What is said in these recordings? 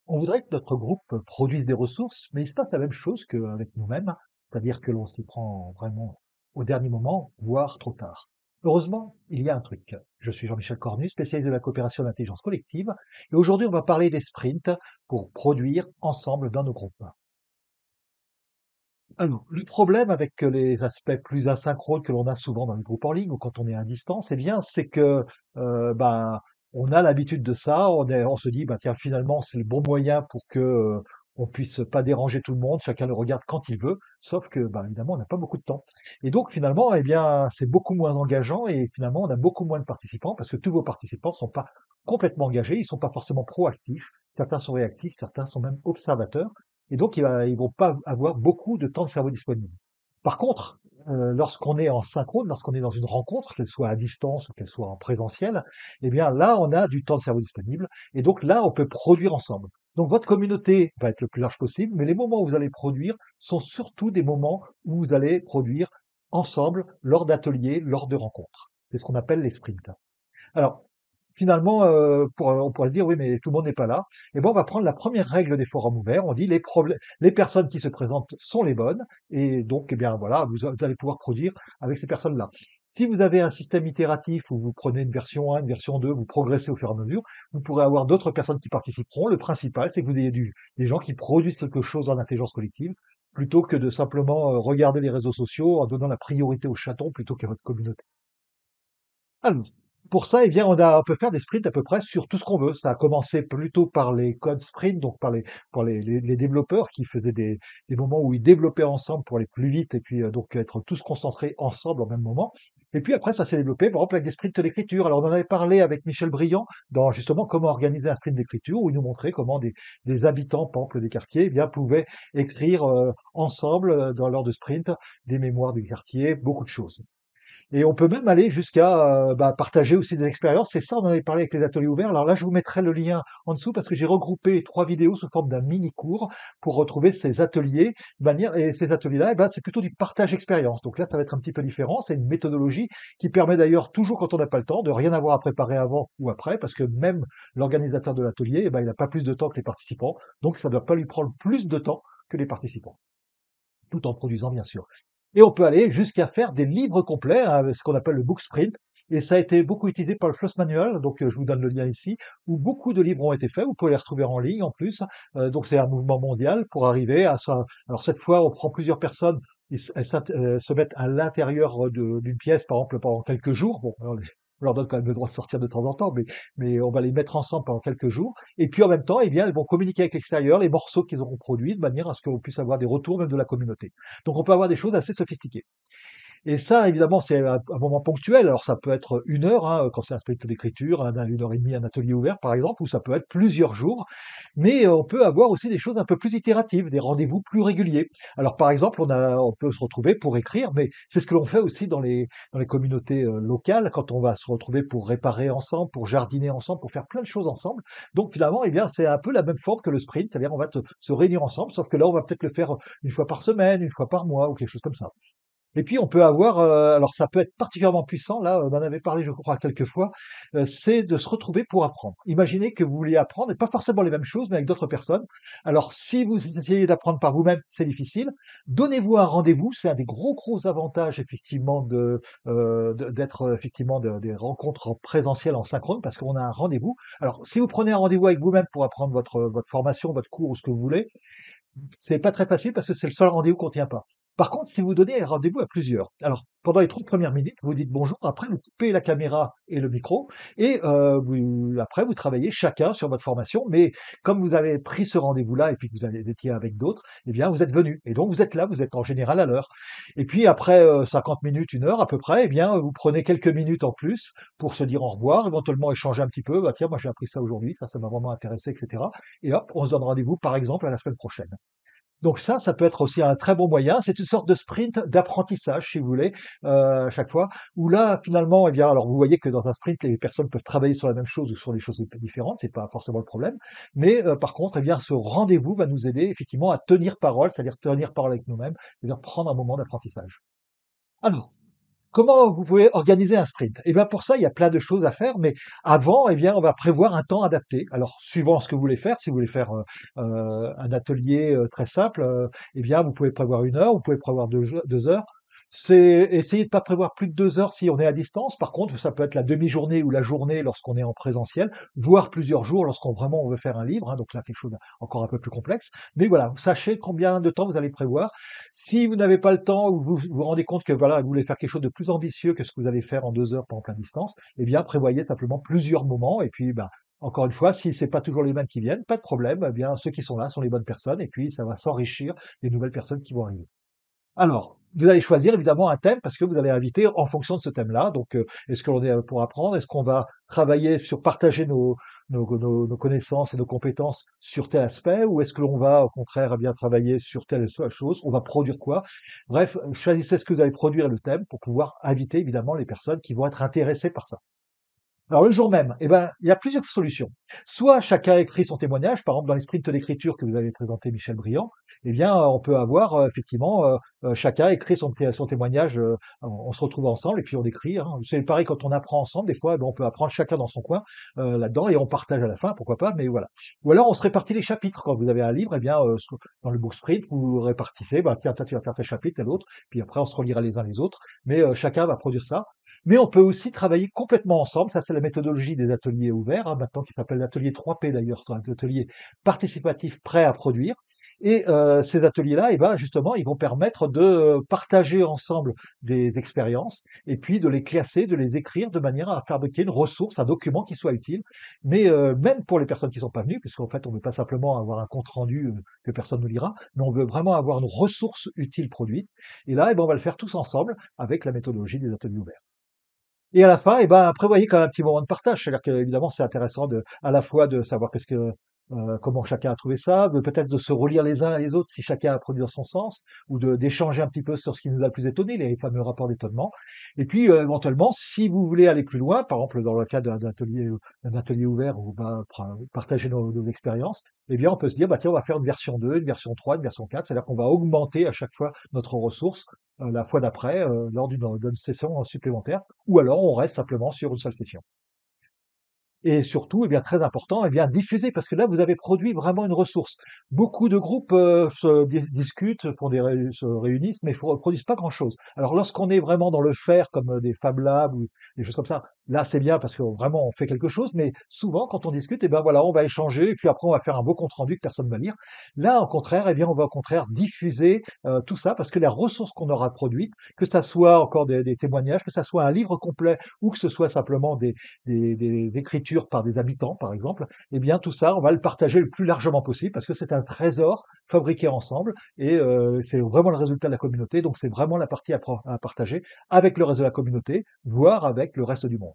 On voudrait que notre groupe produise des ressources, mais il se passe la même chose qu'avec nous-mêmes, c'est-à-dire que l'on s'y prend vraiment au dernier moment, voire trop tard. Heureusement, il y a un truc. Je suis Jean-Michel Cornu, spécialiste de la coopération et l'intelligence collective, et aujourd'hui on va parler des sprints pour produire ensemble dans nos groupes. Alors, le problème avec les aspects plus asynchrones que l'on a souvent dans les groupes en ligne ou quand on est à distance, eh bien, c'est que ben, on a l'habitude de ça. On se dit, bah, tiens, finalement, c'est le bon moyen pour que on puisse pas déranger tout le monde. Chacun le regarde quand il veut. Sauf que, ben, évidemment, on n'a pas beaucoup de temps. Et donc, finalement, eh bien, c'est beaucoup moins engageant et finalement, on a beaucoup moins de participants parce que tous vos participants sont pas complètement engagés. Ils sont pas forcément proactifs. Certains sont réactifs, certains sont même observateurs. Et donc, ils vont pas avoir beaucoup de temps de cerveau disponible. Par contre, lorsqu'on est en synchrone, lorsqu'on est dans une rencontre, qu'elle soit à distance ou qu'elle soit en présentiel, eh bien là, on a du temps de cerveau disponible. Et donc là, on peut produire ensemble. Donc votre communauté va être le plus large possible, mais les moments où vous allez produire sont surtout des moments où vous allez produire ensemble lors d'ateliers, lors de rencontres. C'est ce qu'on appelle les sprints. Alors, finalement, on pourrait se dire: «Oui, mais tout le monde n'est pas là». Et ben, on va prendre la première règle des forums ouverts. On dit: «Les personnes qui se présentent sont les bonnes» et donc, eh bien, voilà, vous allez pouvoir produire avec ces personnes-là. Si vous avez un système itératif où vous prenez une version 1, une version 2, vous progressez au fur et à mesure, vous pourrez avoir d'autres personnes qui participeront. Le principal, c'est que vous ayez des gens qui produisent quelque chose en intelligence collective, plutôt que de simplement, regarder les réseaux sociaux en donnant la priorité aux chatons plutôt qu'à votre communauté. Alors, pour ça, eh bien, on peut faire des sprints à peu près sur tout ce qu'on veut. Ça a commencé plutôt par les codes sprint, donc par les développeurs qui faisaient des moments où ils développaient ensemble pour aller plus vite et puis donc être tous concentrés ensemble au même moment. Et puis après, ça s'est développé, par exemple, avec des sprints d'écriture. Alors, on en avait parlé avec Michel Briand dans justement comment organiser un sprint d'écriture, où il nous montrait comment des habitants, par exemple, des quartiers, eh bien, pouvaient écrire ensemble, lors de sprints, des mémoires du quartier, beaucoup de choses. Et on peut même aller jusqu'à bah, partager aussi des expériences. C'est ça, on en avait parlé avec les ateliers ouverts. Alors là, je vous mettrai le lien en dessous parce que j'ai regroupé 3 vidéos sous forme d'un mini cours pour retrouver ces ateliers de manière. Et ces ateliers-là, eh ben, c'est plutôt du partage expérience. Donc là, ça va être un petit peu différent. C'est une méthodologie qui permet d'ailleurs toujours quand on n'a pas le temps de rien avoir à préparer avant ou après, parce que même l'organisateur de l'atelier, eh ben, il n'a pas plus de temps que les participants. Donc ça ne doit pas lui prendre plus de temps que les participants, tout en produisant bien sûr. Et on peut aller jusqu'à faire des livres complets, hein, ce qu'on appelle le book sprint. Et ça a été beaucoup utilisé par le Floss Manual, donc je vous donne le lien ici, où beaucoup de livres ont été faits. Vous pouvez les retrouver en ligne en plus. Donc c'est un mouvement mondial pour arriver à ça. Alors cette fois, on prend plusieurs personnes, elles se mettent à l'intérieur d'une pièce, par exemple, pendant quelques jours. Bon, on leur donne quand même le droit de sortir de temps en temps, mais on va les mettre ensemble pendant quelques jours. Et puis en même temps, eh bien, elles vont communiquer avec l'extérieur, les morceaux qu'ils auront produits, de manière à ce qu'on puisse avoir des retours même de la communauté. Donc on peut avoir des choses assez sophistiquées. Et ça, évidemment, c'est un moment ponctuel. Alors, ça peut être 1 heure, hein, quand c'est un sprint d'écriture, 1 heure et demie, un atelier ouvert, par exemple, ou ça peut être plusieurs jours. Mais on peut avoir aussi des choses un peu plus itératives, des rendez-vous plus réguliers. Alors, par exemple, on peut se retrouver pour écrire, mais c'est ce que l'on fait aussi dans les communautés locales, quand on va se retrouver pour réparer ensemble, pour jardiner ensemble, pour faire plein de choses ensemble. Donc, finalement, eh bien, c'est un peu la même forme que le sprint, c'est-à-dire on va se réunir ensemble, sauf que là, on va peut-être le faire une fois par semaine, une fois par mois, ou quelque chose comme ça. Et puis on peut avoir, alors ça peut être particulièrement puissant, là, on en avait parlé je crois quelques fois, c'est de se retrouver pour apprendre. Imaginez que vous vouliez apprendre et pas forcément les mêmes choses, mais avec d'autres personnes. Alors si vous essayez d'apprendre par vous-même, c'est difficile. Donnez-vous un rendez-vous, c'est un des gros avantages effectivement d'être effectivement des rencontres en présentiel, en synchrone, parce qu'on a un rendez-vous. Alors si vous prenez un rendez-vous avec vous-même pour apprendre votre formation, votre cours ou ce que vous voulez, c'est pas très facile parce que c'est le seul rendez-vous qu'on tient pas. Par contre, si vous donnez un rendez-vous à plusieurs, alors pendant les 30 premières minutes, vous dites bonjour, après vous coupez la caméra et le micro et après vous travaillez chacun sur votre formation, mais comme vous avez pris ce rendez-vous-là et puis que vous avez étiez avec d'autres, eh bien vous êtes venus et donc vous êtes là, vous êtes en général à l'heure. Et puis après 50 minutes, 1 heure à peu près, eh bien vous prenez quelques minutes en plus pour se dire au revoir, éventuellement échanger un petit peu, bah tiens, moi j'ai appris ça aujourd'hui, ça m'a vraiment intéressé, etc. Et hop, on se donne rendez-vous par exemple à la semaine prochaine. Donc ça peut être aussi un très bon moyen. C'est une sorte de sprint d'apprentissage, si vous voulez, à chaque fois, où là, finalement, eh bien, alors vous voyez que dans un sprint, les personnes peuvent travailler sur la même chose ou sur des choses différentes, c'est pas forcément le problème. Mais par contre, eh bien, ce rendez-vous va nous aider effectivement à tenir parole, c'est-à-dire tenir parole avec nous-mêmes, c'est-à-dire prendre un moment d'apprentissage. Alors, Comment vous pouvez organiser un sprint? Eh bien, pour ça, il y a plein de choses à faire, mais avant, eh bien, on va prévoir un temps adapté. Alors, suivant ce que vous voulez faire, si vous voulez faire, un atelier, très simple, eh bien, vous pouvez prévoir 1 heure, vous pouvez prévoir 2 heures. C'est essayer de pas prévoir plus de 2 heures si on est à distance. Par contre, ça peut être la demi-journée ou la journée lorsqu'on est en présentiel, voire plusieurs jours lorsqu'on vraiment on veut faire un livre, hein, donc là, quelque chose encore un peu plus complexe. Mais voilà, sachez combien de temps vous allez prévoir. Si vous n'avez pas le temps ou vous vous rendez compte que voilà, vous voulez faire quelque chose de plus ambitieux que ce que vous allez faire en 2 heures par exemple à distance, eh bien prévoyez simplement plusieurs moments et puis, bah, encore une fois, si c'est pas toujours les mêmes qui viennent, pas de problème, eh bien ceux qui sont là sont les bonnes personnes et puis ça va s'enrichir des nouvelles personnes qui vont arriver. Alors, vous allez choisir évidemment un thème parce que vous allez inviter en fonction de ce thème-là. Donc, est-ce que l'on est pour apprendre? Est-ce qu'on va travailler sur partager nos connaissances et nos compétences sur tel aspect? Ou est-ce que l'on va au contraire eh bien travailler sur telle chose? On va produire quoi? Bref, choisissez ce que vous allez produire et le thème pour pouvoir inviter évidemment les personnes qui vont être intéressées par ça. Alors le jour même, eh ben, il y a plusieurs solutions. Soit chacun écrit son témoignage, par exemple dans les sprints d'écriture que vous avez présenté Michel Briand, eh bien on peut avoir effectivement chacun écrit son témoignage, on se retrouve ensemble et puis on écrit, hein. C'est pareil quand on apprend ensemble, des fois eh ben, on peut apprendre chacun dans son coin là-dedans et on partage à la fin, pourquoi pas, mais voilà. Ou alors on se répartit les chapitres. Quand vous avez un livre, eh bien dans le book sprint, vous répartissez, bah, tiens, toi tu vas faire tes chapitres et l'autre, puis après on se relira les uns les autres, mais chacun va produire ça. Mais on peut aussi travailler complètement ensemble. Ça, c'est la méthodologie des ateliers ouverts, hein, maintenant qui s'appelle l'atelier 3P d'ailleurs, c'est un atelier participatif prêt à produire. Et ces ateliers-là, eh ben, justement, ils vont permettre de partager ensemble des expériences et puis de les classer, de les écrire de manière à fabriquer une ressource, un document qui soit utile. Mais même pour les personnes qui sont pas venues, puisqu'en fait, on ne veut pas simplement avoir un compte rendu que personne ne lira, mais on veut vraiment avoir une ressource utile produite. Et là, eh ben, on va le faire tous ensemble avec la méthodologie des ateliers ouverts. Et à la fin, eh ben, prévoyez quand même un petit moment de partage. C'est-à-dire qu'évidemment, c'est intéressant à la fois de savoir comment chacun a trouvé ça, de peut-être de se relire les uns les autres si chacun a produit dans son sens, ou d'échanger un petit peu sur ce qui nous a le plus étonné, les fameux rapports d'étonnement. Et puis, éventuellement, si vous voulez aller plus loin, par exemple, dans le cas d'un atelier ouvert où on va partager nos expériences, eh bien, on peut se dire, bah, tiens, on va faire une version 2, une version 3, une version 4. C'est-à-dire qu'on va augmenter à chaque fois notre ressource la fois d'après, lors d'une session supplémentaire ou alors on reste simplement sur une seule session. Et surtout, eh bien, très important, eh bien, diffuser parce que là, vous avez produit vraiment une ressource. Beaucoup de groupes se discutent, se réunissent, mais ne produisent pas grand-chose. Alors, lorsqu'on est vraiment dans le faire, comme des Fab Labs ou des choses comme ça, là, c'est bien parce que vraiment, on fait quelque chose. Mais souvent, quand on discute, eh ben voilà, on va échanger et puis après, on va faire un beau compte rendu que personne ne va lire. Là, au contraire, eh bien, on va au contraire diffuser tout ça parce que la ressource qu'on aura produite, que ça soit encore des témoignages, que ça soit un livre complet ou que ce soit simplement des écritures par des habitants, par exemple, eh bien tout ça, on va le partager le plus largement possible parce que c'est un trésor fabriqué ensemble et c'est vraiment le résultat de la communauté. Donc c'est vraiment la partie à partager avec le reste de la communauté, voire avec le reste du monde.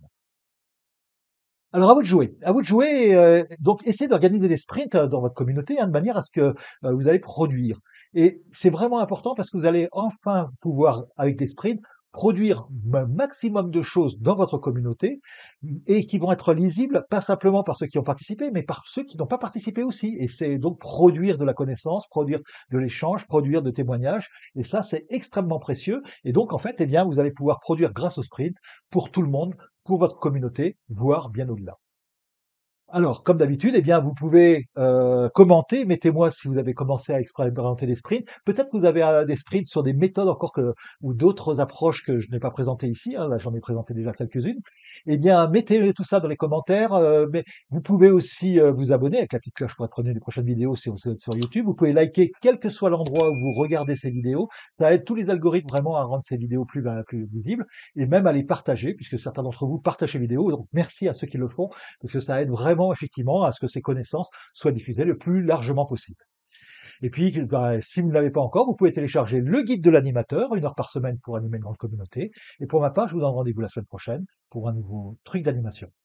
Alors à vous de jouer. À vous de jouer, donc essayez d'organiser des sprints, dans votre communauté, hein, de manière à ce que, vous allez produire et c'est vraiment important parce que vous allez enfin pouvoir, avec des sprints, produire un maximum de choses dans votre communauté, et qui vont être lisibles, pas simplement par ceux qui ont participé, mais par ceux qui n'ont pas participé aussi et c'est donc produire de la connaissance, produire de l'échange, produire de témoignages et ça, c'est extrêmement précieux et donc en fait, eh bien, vous allez pouvoir produire grâce au sprint pour tout le monde, pour votre communauté, voire bien au-delà. Alors, comme d'habitude, eh bien, vous pouvez commenter. Mettez-moi si vous avez commencé à expérimenter des sprints. Peut-être que vous avez des sprints sur des méthodes encore ou d'autres approches que je n'ai pas présentées ici. Hein, là, j'en ai présenté déjà quelques-unes. Eh bien, mettez tout ça dans les commentaires. Mais vous pouvez aussi vous abonner avec la petite cloche pour être prévenu des prochaines vidéos si vous êtes sur YouTube. Vous pouvez liker quel que soit l'endroit où vous regardez ces vidéos. Ça aide tous les algorithmes vraiment à rendre ces vidéos plus visibles et même à les partager, puisque certains d'entre vous partagent ces vidéos. Donc, merci à ceux qui le font parce que ça aide vraiment effectivement à ce que ces connaissances soient diffusées le plus largement possible. Et puis, bah, si vous ne l'avez pas encore, vous pouvez télécharger le guide de l'animateur, 1 heure par semaine pour animer une grande communauté. Et pour ma part, je vous donne rendez-vous la semaine prochaine pour un nouveau truc d'animation.